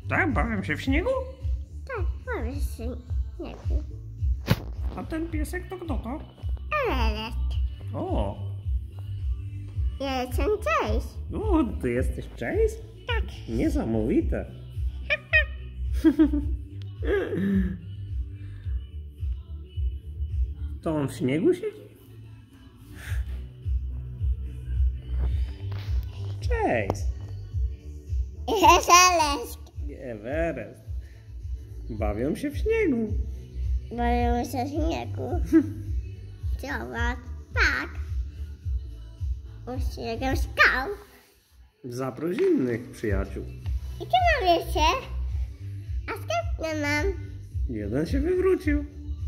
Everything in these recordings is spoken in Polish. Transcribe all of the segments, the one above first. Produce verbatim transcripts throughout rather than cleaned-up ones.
Tak, bawią się w śniegu? Tak, bawię się w śniegu. A ten piesek to kto to? Alelet. O, Ja jestem Chase. o, ty jesteś Chase? Tak. Niesamowite. To on w śniegu siedzi? Chase. Jest Alelet. Everest. Bawią się w śniegu. Bawię się w śniegu. Zobacz. Tak. U śniegu skał. Zaproś innych przyjaciół. I tu mam jeszcze. A skąd nie mam? Jeden się wywrócił.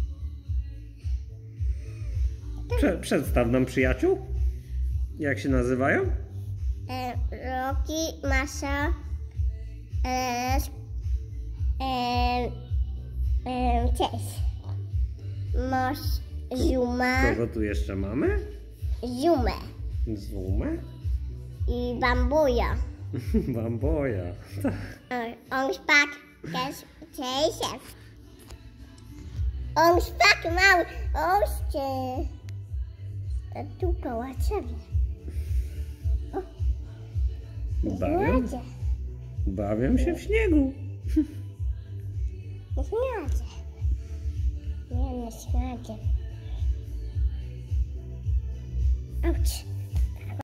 Prze przedstaw nam przyjaciół. Jak się nazywają? E, Roki, Masza, e, e, e, cześć. Masz Zuma, Kogo tu jeszcze mamy? Zumę Zumę? i Bambuja. Bamboja. On, on spak też cześć. On spak mały, oście. Tu koło ciebie. Bawią, bawią się w śniegu. Na śniadzie. Nie na śniadzie. Auć.